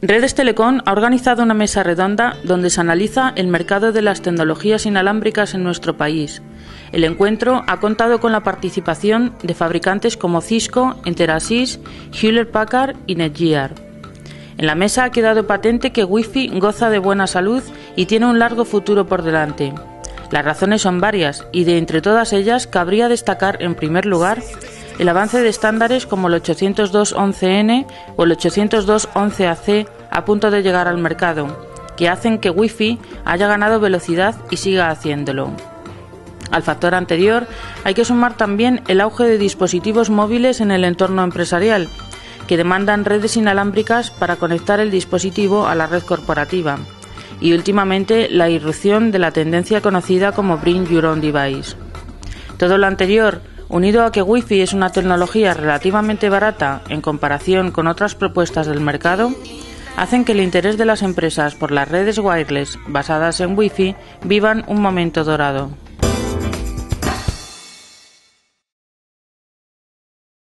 Redes Telecom ha organizado una mesa redonda donde se analiza el mercado de las tecnologías inalámbricas en nuestro país. El encuentro ha contado con la participación de fabricantes como Cisco, Enterasys, Hewlett-Packard y Netgear. En la mesa ha quedado patente que Wi-Fi goza de buena salud y tiene un largo futuro por delante. Las razones son varias y de entre todas ellas cabría destacar en primer lugar el avance de estándares como el 802.11n o el 802.11ac a punto de llegar al mercado, que hacen que Wi-Fi haya ganado velocidad y siga haciéndolo. Al factor anterior hay que sumar también el auge de dispositivos móviles en el entorno empresarial, que demandan redes inalámbricas para conectar el dispositivo a la red corporativa, y últimamente la irrupción de la tendencia conocida como Bring Your Own Device. Todo lo anterior, unido a que Wi-Fi es una tecnología relativamente barata en comparación con otras propuestas del mercado, hacen que el interés de las empresas por las redes wireless basadas en Wi-Fi vivan un momento dorado.